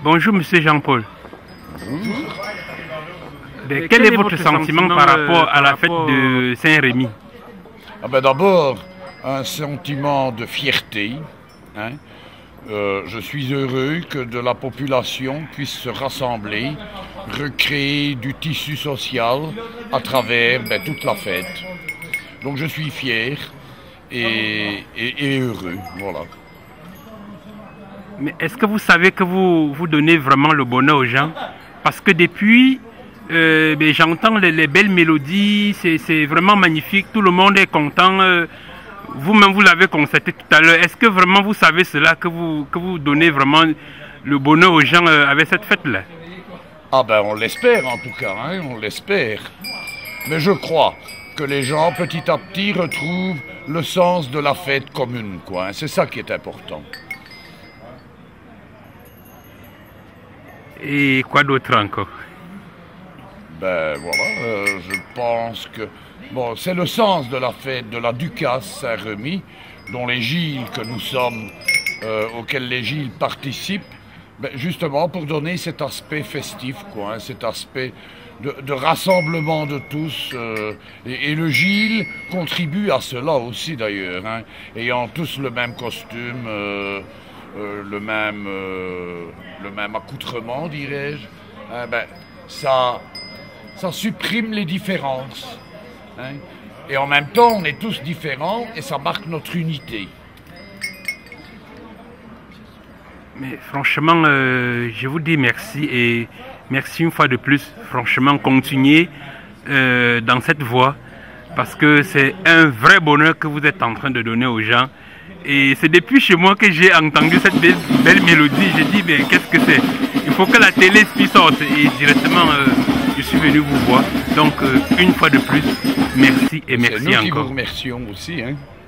Bonjour Monsieur Jean-Paul. Quel est votre sentiment par rapport à la fête de Saint-Rémy? D'abord, un sentiment de fierté. Je suis heureux que de la population puisse se rassembler, recréer du tissu social à travers toute la fête. Donc je suis fier et heureux. Voilà. Mais est-ce que vous savez que vous donnez vraiment le bonheur aux gens? Parce que depuis, j'entends les belles mélodies, c'est vraiment magnifique, tout le monde est content. Vous-même, vous l'avez constaté tout à l'heure. Est-ce que vraiment vous savez cela, que vous donnez vraiment le bonheur aux gens avec cette fête-là? On l'espère en tout cas, on l'espère. Mais je crois que les gens, petit à petit, retrouvent le sens de la fête commune, quoi. C'est ça qui est important. Et quoi d'autre encore? Je pense que c'est le sens de la fête de la Ducasse Saint-Rémy, dont les Gilles que nous sommes, auxquels les Gilles participent, justement pour donner cet aspect festif, quoi, cet aspect de rassemblement de tous. Et le Gilles contribue à cela aussi d'ailleurs, ayant tous le même costume, le même accoutrement, dirais-je. Ça supprime les différences. Et en même temps, on est tous différents et ça marque notre unité. Mais franchement, je vous dis merci et merci une fois de plus. Franchement, continuez dans cette voie parce que c'est un vrai bonheur que vous êtes en train de donner aux gens. Et c'est depuis chez moi que j'ai entendu cette belle mélodie. J'ai dit, mais qu'est-ce que c'est? Il faut que la télé s'y sorte. Et directement, je suis venu vous voir. Donc, une fois de plus, merci et merci encore. C'est nous qui vous remercions aussi.